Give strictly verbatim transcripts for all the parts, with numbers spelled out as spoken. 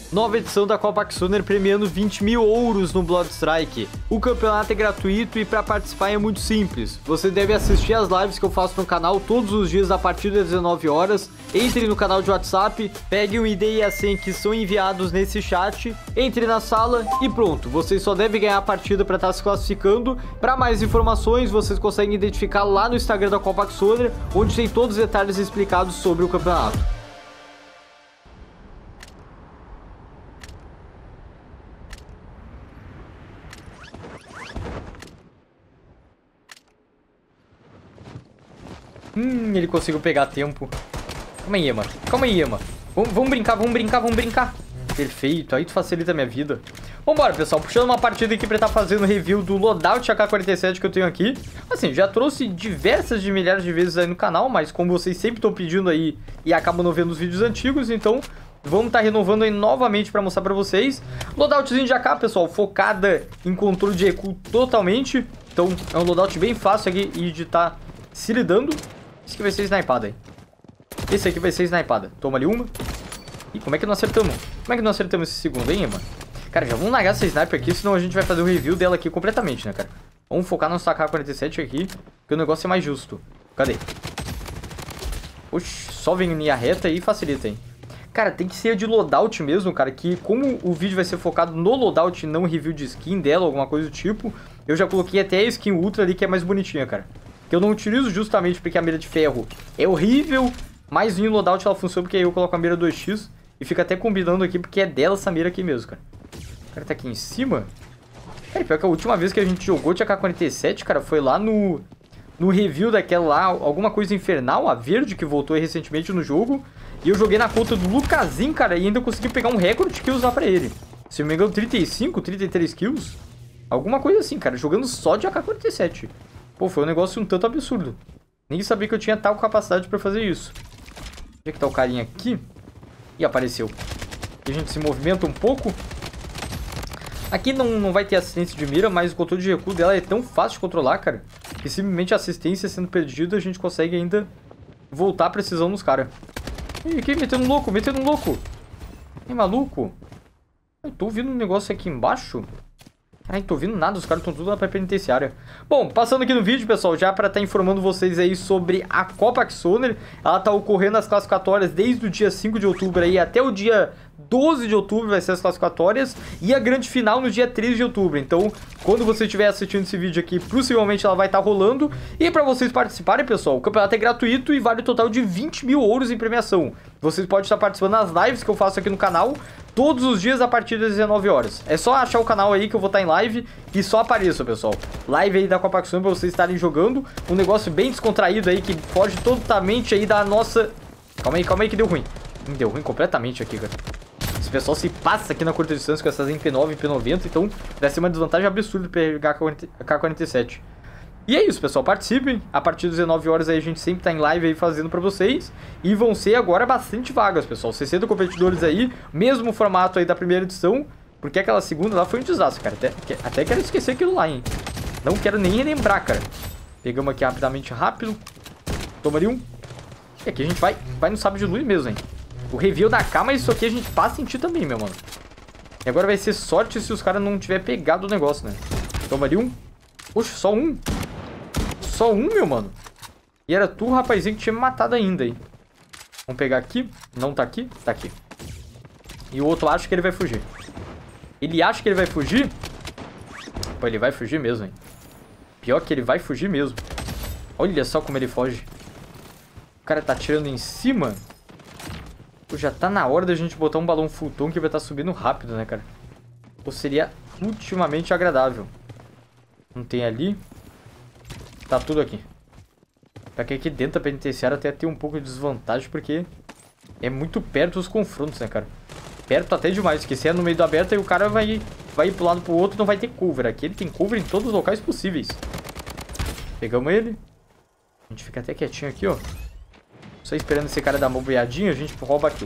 Nova edição da Copa Axoner premiando vinte mil ouros no Blood Strike. O campeonato é gratuito e para participar é muito simples. Você deve assistir as lives que eu faço no canal todos os dias a partir das dezenove horas. Entre no canal de WhatsApp, pegue o I D e a senha que são enviados nesse chat, entre na sala e pronto. Você só deve ganhar a partida para estar se classificando. Para mais informações, vocês conseguem identificar lá no Instagram da Copa Axoner, onde tem todos os detalhes explicados sobre o campeonato. Hum, ele conseguiu pegar tempo. Calma aí, Ema. Calma aí, Ema. Vamos, vamos brincar, vamos brincar, vamos brincar. Perfeito, aí tu facilita a minha vida. Vambora, pessoal. Puxando uma partida aqui pra estar fazendo review do loadout A K quarenta e sete que eu tenho aqui. Assim, já trouxe diversas de milhares de vezes aí no canal, mas como vocês sempre estão pedindo aí e acabam não vendo os vídeos antigos, então vamos estar renovando aí novamente pra mostrar pra vocês. Loadoutzinho de A K, pessoal, focada em controle de recuo totalmente. Então é um loadout bem fácil aqui e de estar se lidando. Esse aqui vai ser snipada aí. Esse aqui vai ser snipada. Toma ali uma. Ih, como é que não acertamos? Como é que não acertamos esse segundo, hein, mano? Cara, já vamos largar essa sniper aqui, senão a gente vai fazer o review dela aqui completamente, né, cara? Vamos focar no A K quarenta e sete aqui, porque o negócio é mais justo. Cadê? Oxi, só vem em linha reta e facilita, hein? Cara, tem que ser de loadout mesmo, cara, que como o vídeo vai ser focado no loadout e não review de skin dela, alguma coisa do tipo, eu já coloquei até a skin ultra ali, que é mais bonitinha, cara. Que eu não utilizo justamente porque a mira de ferro é horrível, mas em loadout ela funciona porque aí eu coloco a mira dois x e fica até combinando aqui porque é dela essa mira aqui mesmo, cara. O cara tá aqui em cima. Cara, pior que a última vez que a gente jogou de A K quarenta e sete, cara, foi lá no, no review daquela lá, alguma coisa infernal, a verde, que voltou aí recentemente no jogo. E eu joguei na conta do Lucasinho, cara, e ainda consegui pegar um recorde que usar pra ele. Se eu não me engano, trinta e cinco, trinta e três kills. Alguma coisa assim, cara, jogando só de A K quarenta e sete. Pô, foi um negócio um tanto absurdo. Nem sabia que eu tinha tal capacidade pra fazer isso. Onde é que tá o carinha aqui? Ih, apareceu. Aqui a gente se movimenta um pouco. Aqui não, não vai ter assistência de mira, mas o controle de recuo dela é tão fácil de controlar, cara, que simplesmente a assistência sendo perdida, a gente consegue ainda voltar a precisão nos caras. Ih, aqui, metendo um louco, metendo um louco. Ih, maluco. Eu tô ouvindo um negócio aqui embaixo. Ai, tô ouvindo nada, os caras estão tudo lá pra penitenciária. Bom, passando aqui no vídeo, pessoal, já pra estar informando vocês aí sobre a Copa Axoner. Ela tá ocorrendo as classificatórias desde o dia cinco de outubro aí até o dia doze de outubro vai ser as classificatórias. E a grande final no dia treze de outubro. Então, quando você estiver assistindo esse vídeo aqui, possivelmente ela vai estar rolando. E pra vocês participarem, pessoal, o campeonato é gratuito e vale um total de vinte mil ouros em premiação. Vocês podem estar participando nas lives que eu faço aqui no canal todos os dias a partir das dezenove horas. É só achar o canal aí que eu vou estar em live e só apareça, pessoal. Live aí da Copa Axoner pra vocês estarem jogando. Um negócio bem descontraído aí que foge totalmente aí da nossa... Calma aí, calma aí que deu ruim. Deu ruim completamente aqui, cara. Esse pessoal se passa aqui na curta distância com essas M P nove e M P noventa, então vai ser uma desvantagem absurda pegar a K quarenta e sete. E é isso, pessoal, participem. A partir das dezenove horas aí a gente sempre tá em live aí fazendo pra vocês. E vão ser agora bastante vagas, pessoal. sessenta competidores aí, mesmo formato aí da primeira edição. Porque aquela segunda lá foi um desastre, cara. Até, até quero esquecer aquilo lá, hein. Não quero nem relembrar, cara. Pegamos aqui rapidamente, rápido. Toma ali um. E aqui a gente vai, vai no sábio de luz mesmo, hein. O review da A K, mas isso aqui a gente passa em ti também, meu mano. E agora vai ser sorte se os caras não tiver pegado o negócio, né. Toma ali um. Poxa, só um. Só um, meu mano. E era tu, rapazinho, que tinha me matado ainda, hein. Vamos pegar aqui. Não tá aqui? Tá aqui. E o outro acha que ele vai fugir. Ele acha que ele vai fugir? Pô, ele vai fugir mesmo, hein. Pior que ele vai fugir mesmo. Olha só como ele foge. O cara tá atirando em cima. Pô, já tá na hora da gente botar um balão futon que vai estar subindo rápido, né, cara. Ou seria ultimamente agradável. Não tem ali. Tá tudo aqui. Pra que aqui dentro da penitenciária até ter um pouco de desvantagem, porque é muito perto os confrontos, né, cara. Perto até demais, porque se é no meio do aberto, aí o cara vai, vai ir pro lado pro outro e não vai ter cover. Aqui ele tem cover em todos os locais possíveis. Pegamos ele. A gente fica até quietinho aqui, ó. Só esperando esse cara dar uma boiadinha, a gente rouba aqui.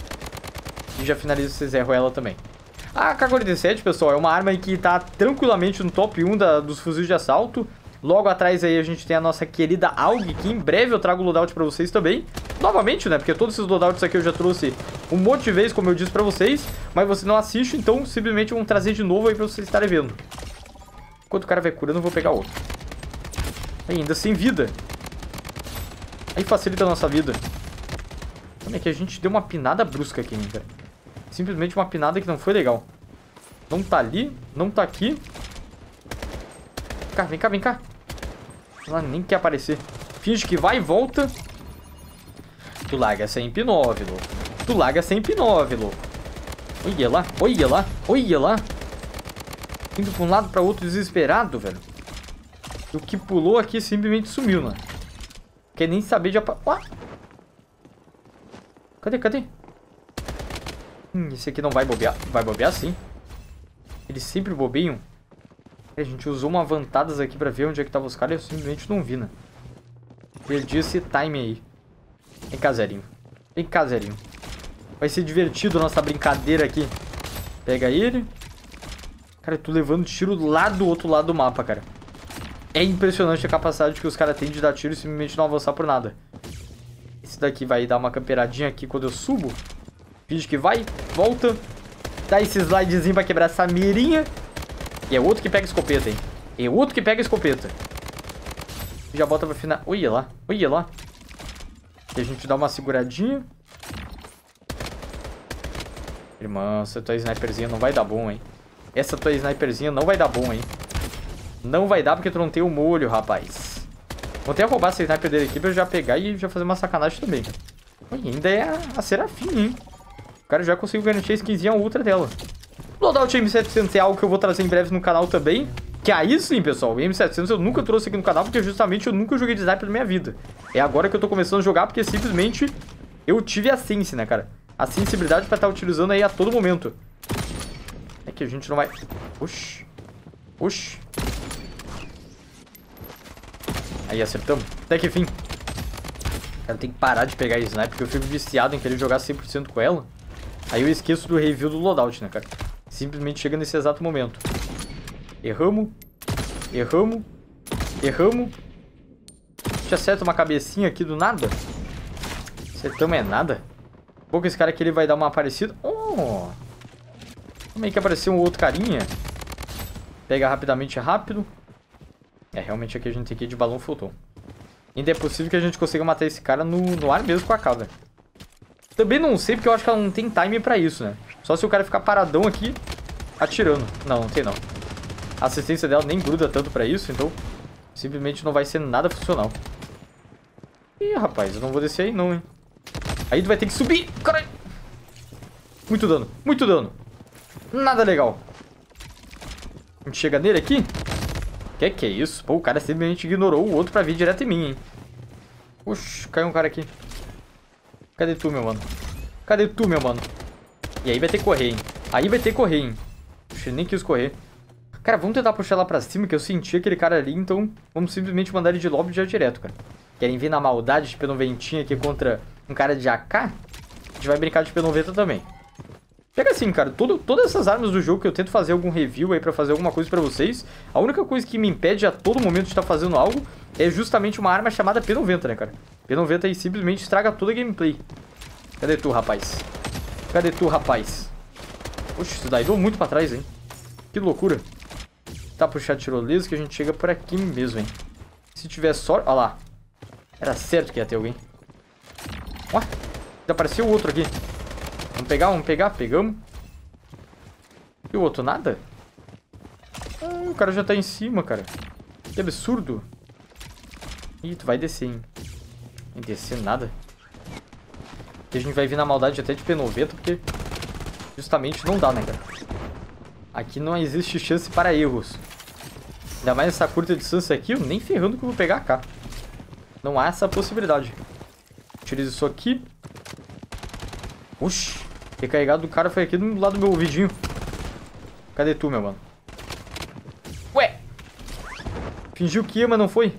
E já finaliza esse Zé Ruela também. A A K quarenta e sete, pessoal, é uma arma que tá tranquilamente no top um da, dos fuzis de assalto. Logo atrás aí a gente tem a nossa querida A U G, que em breve eu trago o loadout pra vocês também. novamente, né? Porque todos esses loadouts aqui eu já trouxe um monte de vezes, como eu disse pra vocês. Mas você não assiste, então simplesmente vamos trazer de novo aí pra vocês estarem vendo. Enquanto o cara vai curando, eu vou pegar outro. Ainda sem vida. Aí facilita a nossa vida. Como é que a gente deu uma pinada brusca aqui, né, cara? Simplesmente uma pinada que não foi legal. Não tá ali, não tá aqui. Vem cá, vem cá, vem cá. Ela nem quer aparecer. Finge que vai e volta. Tu larga sem P nove, louco. Tu larga sem P nove, louco. Olha lá, olha lá, olha lá. Indo pra um lado pra outro desesperado, velho. O que pulou aqui simplesmente sumiu, né? Quer nem saber de... Apa... Ué? Cadê, cadê? Hum, esse aqui não vai bobear. Vai bobear sim. Eles sempre bobeiam. A gente usou uma vantadas aqui pra ver onde é que tava os caras e eu simplesmente não vi, né? Perdi esse time aí. Vem cá, Zerinho. Vem cá, Zerinho. Vai ser divertido a nossa brincadeira aqui. Pega ele. Cara, eu tô levando tiro lá do outro lado do mapa, cara. É impressionante a capacidade que os caras têm de dar tiro e simplesmente não avançar por nada. Esse daqui vai dar uma camperadinha aqui quando eu subo. Finge que vai, volta. Dá esse slidezinho pra quebrar essa mirinha. E é outro que pega escopeta, hein. É outro que pega escopeta. Já bota pra final. Olha lá, olha lá. E a gente dá uma seguradinha. Irmã, essa tua sniperzinha não vai dar bom, hein. Essa tua sniperzinha não vai dar bom, hein. Não vai dar porque tu não tem o molho, rapaz. Vou até roubar essa sniper dele aqui pra eu já pegar e já fazer uma sacanagem também. Olha, ainda é a, a Serafim, hein. O cara já conseguiu garantir a skinzinha ultra dela. Loadout M setecentos é algo que eu vou trazer em breve no canal também. Que aí sim, pessoal, o M setecentos eu nunca trouxe aqui no canal porque justamente eu nunca joguei de sniper na minha vida. É agora que eu tô começando a jogar porque simplesmente eu tive a sense, né, cara? A sensibilidade pra estar utilizando aí a todo momento. É que a gente não vai... Oxi. Oxi. Aí, acertamos. Até que fim. Cara, tem que parar de pegar a sniper porque eu fico viciado em querer jogar cem por cento com ela. Aí eu esqueço do review do loadout, né, cara? Simplesmente chega nesse exato momento. Erramos. Erramos. Erramos. A gente acerta uma cabecinha aqui do nada. Acertamos é nada. Pouco esse cara aqui ele vai dar uma aparecida. Oh! Como é que apareceu um outro carinha? Pega rapidamente rápido. É, realmente aqui a gente tem que ir de balão flutuou. Ainda é possível que a gente consiga matar esse cara no, no ar mesmo com a cabra. Também não sei porque eu acho que ela não tem time pra isso, né? Só se o cara ficar paradão aqui atirando. Não, não tem não. A assistência dela nem gruda tanto pra isso, então simplesmente não vai ser nada funcional. Ih, rapaz, eu não vou descer aí não, hein. Aí tu vai ter que subir. Caralho. Muito dano, muito dano. Nada legal. A gente chega nele aqui. Que que é isso? Pô, o cara simplesmente ignorou o outro pra vir direto em mim, hein. Oxi, caiu um cara aqui. Cadê tu, meu mano? Cadê tu, meu mano? E aí vai ter que correr, hein. Aí vai ter que correr, hein. Puxa, ele nem quis correr. Cara, vamos tentar puxar lá pra cima, que eu senti aquele cara ali, então vamos simplesmente mandar ele de lobby já direto, cara. Querem vir na maldade de P noventa aqui contra um cara de A K? A gente vai brincar de P noventa também. Pega assim, cara, todo, todas essas armas do jogo que eu tento fazer algum review aí pra fazer alguma coisa pra vocês, a única coisa que me impede a todo momento de estar fazendo algo é justamente uma arma chamada P noventa, né, cara? P noventa aí simplesmente estraga toda a gameplay. Cadê tu, rapaz? Cadê tu, rapaz? Oxe, isso daí deu muito pra trás, hein? Que loucura. Tá, puxar tirolesa que a gente chega por aqui mesmo, hein? Se tiver sorte... Olha lá. Era certo que ia ter alguém. Ó, já apareceu o outro aqui. Vamos pegar, vamos pegar. Pegamos. E o outro, nada? Ah, o cara já tá em cima, cara. Que absurdo. Ih, tu vai descer, hein? Não descer nada. Aqui a gente vai vir na maldade até de P noventa, porque justamente não dá, né, cara? Aqui não existe chance para erros. Ainda mais essa curta distância aqui, eu nem ferrando que eu vou pegar a K. Não há essa possibilidade. Utilizo isso aqui. Oxi. Recarregado do cara foi aqui do lado do meu ouvidinho. Cadê tu, meu mano? Ué. Fingiu que ia, mas não foi.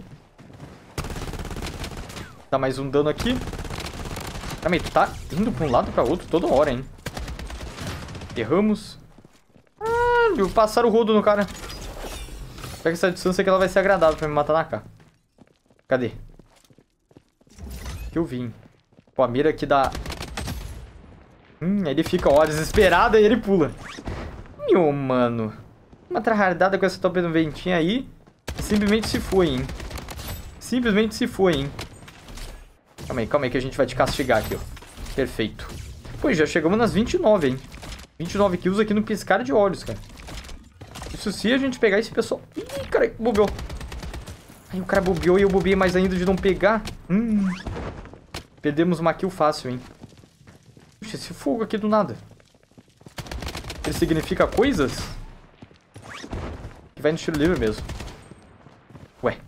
Dá mais um dano aqui. Calma aí, tu tá indo pra um lado pra outro toda hora, hein? Erramos. Ah, passaram o rodo no cara. Pega essa distância que ela vai ser agradável pra me matar na K. Cadê? Que eu vim. Pô, a mira aqui dá... Hum, ele fica, ó, desesperado e ele pula. Meu, mano. Uma tryhardada com essa top no ventinho aí. Simplesmente se foi, hein. Simplesmente se foi, hein. Calma aí, calma aí que a gente vai te castigar aqui, ó. Perfeito. Pô, já chegamos nas vinte e nove, hein. vinte e nove kills aqui no piscar de olhos, cara. Isso se a gente pegar esse pessoal... Ih, cara, bobeou. Aí o cara bobeou e eu bobeei mais ainda de não pegar. Hum. Perdemos uma kill fácil, hein. Puxa, esse fogo aqui do nada. Ele significa coisas? Que vai no tiro livre mesmo. Ué.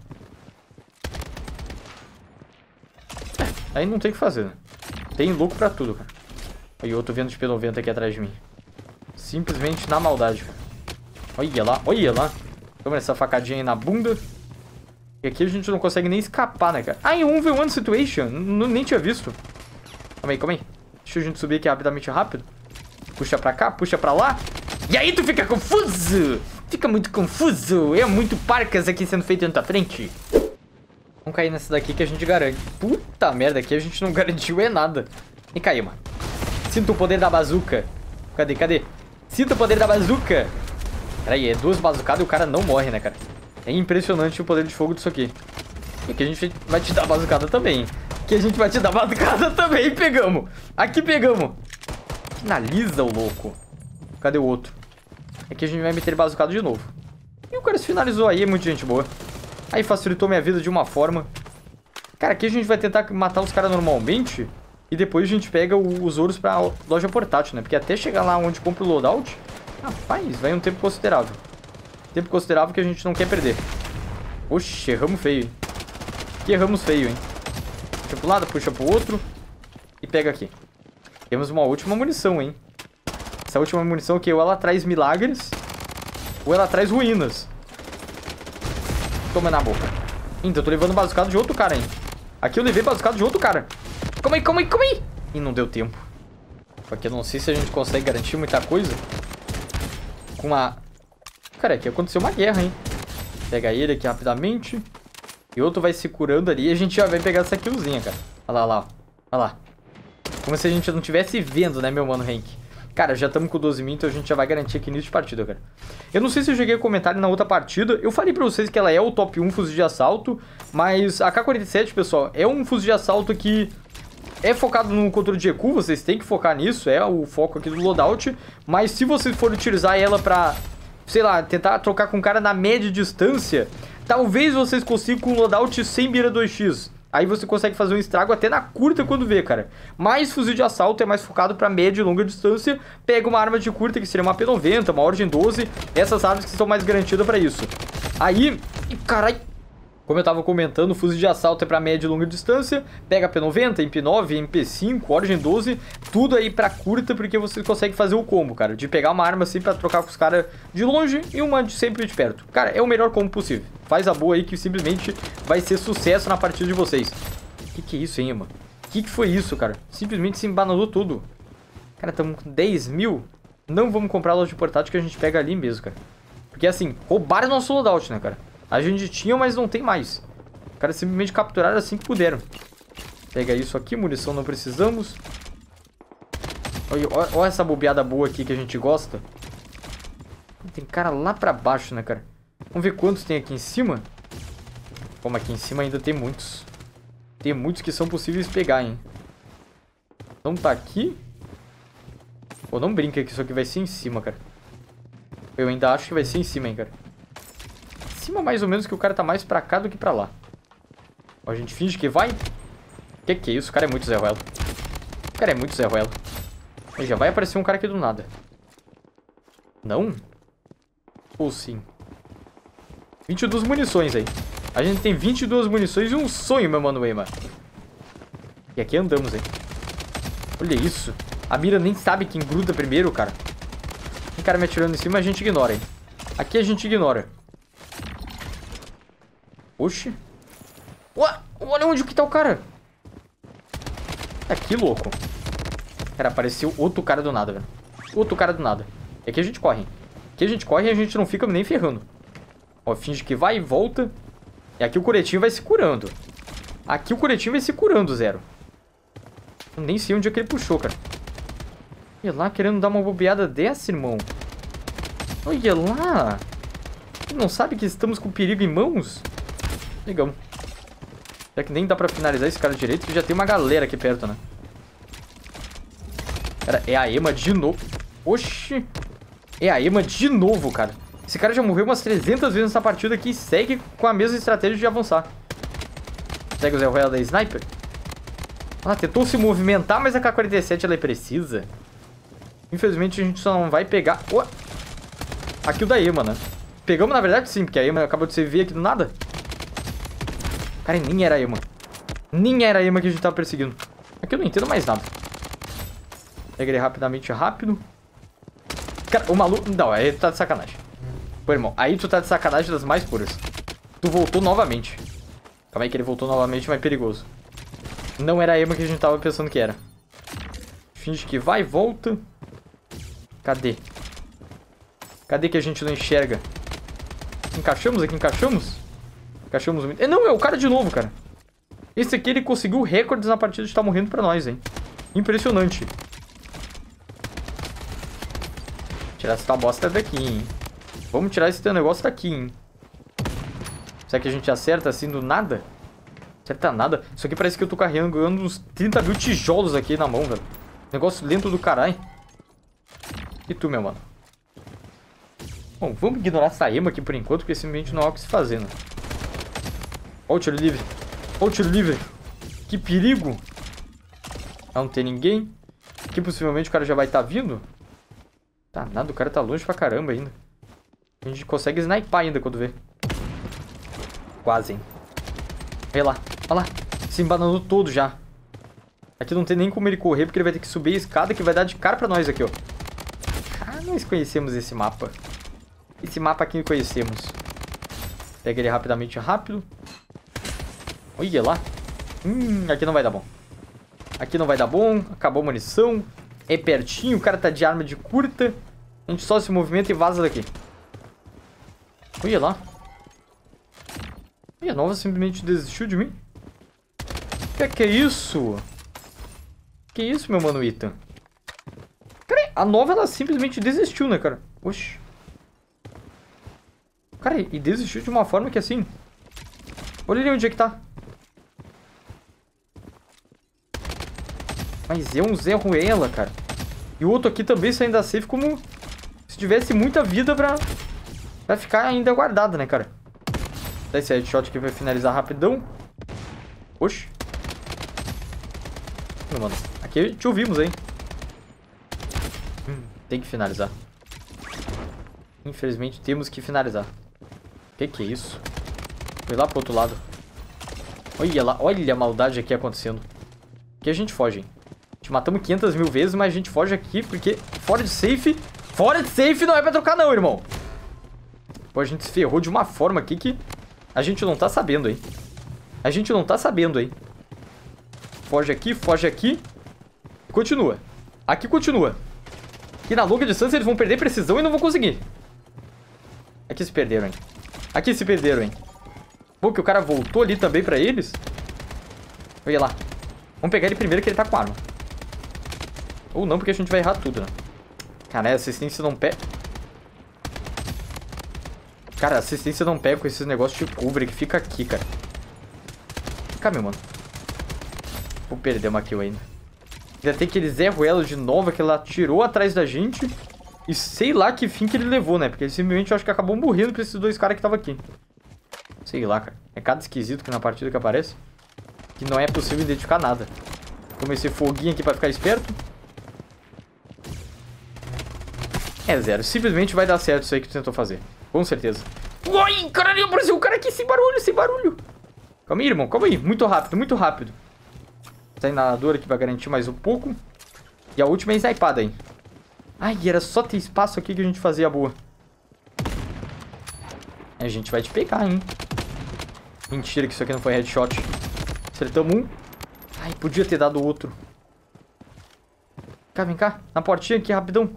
É, aí não tem o que fazer, né? Tem louco pra tudo, cara. Aí outro vendo de P noventa aqui atrás de mim. Simplesmente na maldade, cara. Olha lá, olha lá. Toma essa facadinha aí na bunda. E aqui a gente não consegue nem escapar, né, cara? Ah, em um v um situation. N nem tinha visto. Calma aí, calma aí. Deixa a gente subir aqui rapidamente rápido. Puxa pra cá, puxa pra lá. E aí tu fica confuso. Fica muito confuso. É muito parcas aqui sendo feito na tua frente. Vamos cair nessa daqui que a gente garante. Puta merda, aqui a gente não garantiu é nada. E caiu, mano. Sinta o poder da bazuca. Cadê, cadê? Sinta o poder da bazuca. Peraí, é duas bazucadas e o cara não morre, né, cara? É impressionante o poder de fogo disso aqui. E aqui a gente vai te dar bazucada também. Aqui a gente vai te dar bazucada também. Pegamos. Aqui pegamos. Finaliza o louco. Cadê o outro? Aqui a gente vai meter bazucado de novo. E o cara se finalizou aí, é muita gente boa. Aí facilitou minha vida de uma forma. Cara, aqui a gente vai tentar matar os caras normalmente. E depois a gente pega os ouros pra loja portátil, né? Porque até chegar lá onde compra o loadout, rapaz, vai um tempo considerável. Tempo considerável que a gente não quer perder. Oxe, erramos feio, hein? Aqui erramos feio, hein? Puxa pro lado, puxa pro outro. E pega aqui. Temos uma última munição, hein? Essa última munição aqui, ou ela traz milagres, ou ela traz ruínas. Toma na boca. Então, eu tô levando bazucado de outro cara, hein? Aqui eu levei bazucado de outro cara. Calma aí, calma aí, calma aí. Ih, não deu tempo. Aqui eu não sei se a gente consegue garantir muita coisa. Com a... Cara, aqui aconteceu uma guerra, hein? Pega ele aqui rapidamente. E outro vai se curando ali. E a gente já vai pegar essa killzinha, cara. Olha lá, olha lá. Olha lá. Como se a gente não estivesse vendo, né, meu mano Hank? Cara, já estamos com doze mil, então a gente já vai garantir aqui início de partida, cara. Eu não sei se eu cheguei a comentar na outra partida. Eu falei pra vocês que ela é o top um fuzil de assalto. Mas a K quarenta e sete, pessoal, é um fuzil de assalto que... é focado no controle de recuo, vocês têm que focar nisso, é o foco aqui do loadout. Mas se vocês forem utilizar ela pra, sei lá, tentar trocar com o cara na média distância, talvez vocês consigam com um loadout sem mira dois x. Aí você consegue fazer um estrago até na curta quando vê, cara. Mas fuzil de assalto é mais focado pra média e longa distância. Pega uma arma de curta, que seria uma P noventa, uma Origin doze, essas armas que são mais garantidas pra isso. Aí, carai... Como eu tava comentando, o fuzil de assalto é pra média e longa distância. Pega P noventa, M P nove, M P cinco, Origin doze. Tudo aí pra curta, porque você consegue fazer o combo, cara. De pegar uma arma assim pra trocar com os caras de longe e uma de sempre de perto. Cara, é o melhor combo possível. Faz a boa aí que simplesmente vai ser sucesso na partida de vocês. Que que é isso, hein, mano? Que que foi isso, cara? Simplesmente se embanalou tudo. Cara, estamos com dez mil. Não vamos comprar a loja de portátil que a gente pega ali mesmo, cara. Porque assim, roubaram nosso loadout, né, cara? A gente tinha, mas não tem mais. Os caras simplesmente capturaram assim que puderam. Pega isso aqui, munição não precisamos. Olha, olha, olha essa bobeada boa aqui que a gente gosta. Tem cara lá pra baixo, né, cara? Vamos ver quantos tem aqui em cima. Como aqui em cima ainda tem muitos. Tem muitos que são possíveis pegar, hein? Então tá aqui. Pô, não brinca que isso aqui vai ser em cima, cara. Eu ainda acho que vai ser em cima, hein, cara. Cima mais ou menos, que o cara tá mais pra cá do que pra lá. Ó, a gente finge que vai. Que que é isso? O cara é muito Zé Ruelo. O cara é muito Zé Ruelo. Aí já vai aparecer um cara aqui do nada. Não? Ou sim? vinte e duas munições aí. A gente tem vinte e duas munições e um sonho, meu mano Weimar. E aqui andamos, hein. Olha isso. A mira nem sabe quem gruda primeiro, cara. Tem cara me atirando em cima, a gente ignora, hein. Aqui a gente ignora. Oxi. Ué, olha onde que tá o cara. Aqui, louco. Cara, apareceu outro cara do nada, velho. Outro cara do nada. E aqui a gente corre. Aqui a gente corre e a gente não fica nem ferrando. Ó, finge que vai e volta. E aqui o coretinho vai se curando. Aqui o coretinho vai se curando, zero. Eu nem sei onde é que ele puxou, cara. Olha lá, querendo dar uma bobeada dessa, irmão. Olha lá. Ele não sabe que estamos com perigo em mãos? Legal. Já que nem dá pra finalizar esse cara direito, que já tem uma galera aqui perto, né? Cara, é a Ema de novo. Oxi. É a Ema de novo, cara. Esse cara já morreu umas trezentas vezes nessa partida aqui e segue com a mesma estratégia de avançar. Segue o Zé Ruela da Sniper. Ela tentou se movimentar, mas a K quarenta e sete ela é precisa. Infelizmente a gente só não vai pegar... Oh! Aqui o da Ema, né? Pegamos na verdade sim, porque a Ema acabou de se ver aqui do nada. Cara, nem era a Ema. Nem era a Ema que a gente tava perseguindo. Aqui eu não entendo mais nada. Pega ele rapidamente, rápido. Cara, o maluco... Não, aí tu tá de sacanagem. Pô, irmão, aí tu tá de sacanagem das mais puras. Tu voltou novamente. Calma aí que ele voltou novamente, mas perigoso. Não era a Ema que a gente tava pensando que era. Finge que vai, volta. Cadê? Cadê que a gente não enxerga? Encaixamos aqui, encaixamos? Encaixamos muito. É, não, é o cara de novo, cara. Esse aqui, ele conseguiu recordes na partida de estar morrendo pra nós, hein? Impressionante. Tirar essa bosta daqui, hein? Vamos tirar esse teu negócio daqui, hein? Será que a gente acerta assim do nada? Acerta nada. Isso aqui parece que eu tô carregando uns trinta mil tijolos aqui na mão, velho. Negócio lento do caralho. E tu, meu mano? Bom, vamos ignorar essa Ema aqui por enquanto, porque simplesmente não há o que se fazer, né? Ó o tiro livre. Ó o tiro livre. Que perigo. Não tem ninguém. Aqui possivelmente o cara já vai estar tá vindo. Tá nada, o cara tá longe pra caramba ainda. A gente consegue snipar ainda quando vê. Quase, hein? Olha lá, olha lá. Se embananou todo já. Aqui não tem nem como ele correr, porque ele vai ter que subir a escada que vai dar de cara pra nós aqui, ó. Ah, nós conhecemos esse mapa. Esse mapa aqui conhecemos. Pega ele rapidamente, rápido. Olha lá. Hum, aqui não vai dar bom. Aqui não vai dar bom. Acabou a munição. É pertinho, o cara tá de arma de curta. A gente só se movimenta e vaza daqui. Olha lá. E a Nova simplesmente desistiu de mim? Que que é isso? Que isso, meu mano Ethan? Cara, a Nova ela simplesmente desistiu, né, cara? Oxi. Cara, e desistiu de uma forma que assim... Olha ali onde é que tá. Mas é um Zé Ruela, cara. E o outro aqui também saindo da safe como... Se tivesse muita vida pra... Pra ficar ainda guardado, né, cara? Dá esse headshot aqui pra finalizar rapidão. Oxi. Não, mano. Aqui te ouvimos, hein? Hum, tem que finalizar. Infelizmente temos que finalizar. Que que é isso? Foi lá pro outro lado. Olha lá. Olha a maldade aqui acontecendo. Aqui a gente foge, hein? Te matamos quinhentas mil vezes, mas a gente foge aqui porque fora de safe... Fora de safe não é pra trocar não, irmão. Pô, a gente se ferrou de uma forma aqui que... A gente não tá sabendo, hein? A gente não tá sabendo, hein? Foge aqui, foge aqui. Continua. Aqui continua. Aqui na longa distância eles vão perder precisão e não vão conseguir. Aqui se perderam, hein? Aqui se perderam, hein? Bom, que o cara voltou ali também pra eles. Olha lá. Vamos pegar ele primeiro que ele tá com arma. Ou não, porque a gente vai errar tudo, né? Cara, a assistência não pega... Cara, a assistência não pega com esses negócios de cover que fica aqui, cara. Cá, meu mano. Vou perder uma kill ainda. Ainda tem aquele Zé Ruela de novo, que ele atirou atrás da gente. E sei lá que fim que ele levou, né? Porque ele simplesmente, eu acho que acabou morrendo pra esses dois caras que estavam aqui. Sei lá, cara. É cada esquisito que na partida que aparece. Que não é possível identificar nada. Comecei foguinho aqui pra ficar esperto. É zero. Simplesmente vai dar certo isso aí que tu tentou fazer. Com certeza. Ui, caralho, apareceu um cara aqui sem barulho, sem barulho. Calma aí, irmão, calma aí. Muito rápido, muito rápido. Tá inalador aqui pra garantir mais um pouco. E a última é snipada, hein. Ai, era só ter espaço aqui que a gente fazia a boa. A gente vai te pegar, hein. Mentira que isso aqui não foi headshot. Acertamos um. Ai, podia ter dado outro. Vem cá, vem cá. Na portinha aqui, rapidão.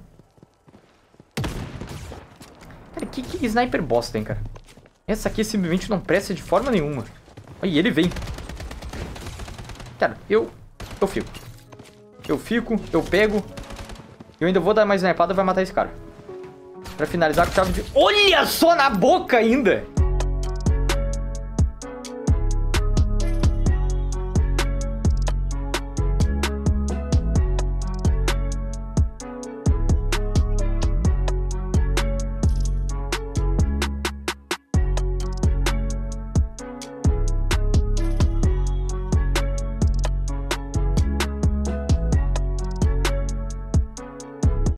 Cara, que, que sniper bosta, hein, cara. Essa aqui simplesmente não presta de forma nenhuma. Aí, ele vem. Cara, eu... Eu fico. Eu fico, eu pego. Eu ainda vou dar mais snipada, vai matar esse cara. Pra finalizar com chave de... Olha só na boca ainda!